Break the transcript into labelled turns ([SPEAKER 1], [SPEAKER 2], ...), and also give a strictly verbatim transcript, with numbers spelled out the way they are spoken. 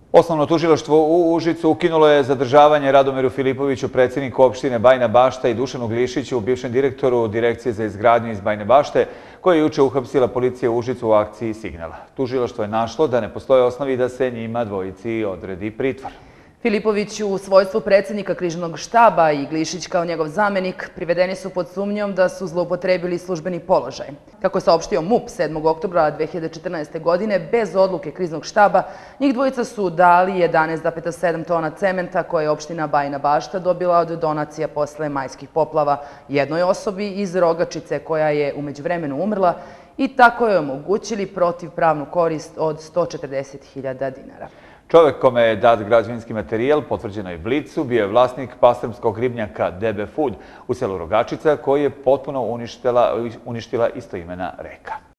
[SPEAKER 1] Osnovno tužilaštvo u Užicu ukinulo je zadržavanje Radomiru Filipoviću, predsjedniku opštine Bajina Bašta, i Dušanu Glišiću, bivšem direktoru Direkcije za izgradnju iz Bajine Bašte, koje je juče uhapsila policija u Užicu u akciji Signal. Tužilaštvo je našlo da ne postoje osnovi da se njima dvojici odredi pritvor.
[SPEAKER 2] Filipović u svojstvu predsjednika križnog štaba i Glišić kao njegov zamenik privedeni su pod sumnjom da su zloupotrebili službeni položaj. Kako je saopštio MUP sedmog oktobra dve hiljade četrnaeste. godine, bez odluke kriznog štaba, njih dvojica su dali jedanaest zarez sedam tona cementa koje je opština Bajina Bašta dobila od donacija posle majskih poplava jednoj osobi iz Rogačice koja je u međuvremenu umrla, i tako je omogućili protivpravnu korist od sto četrdeset hiljada dinara.
[SPEAKER 1] Čovek kome je dat građevinski materijal, potvrđeno je Blicu, bio je vlasnik pastrmskog ribnjaka D B Food u selu Rogačica, koji je potpuno uništila, uništila istoimena reka.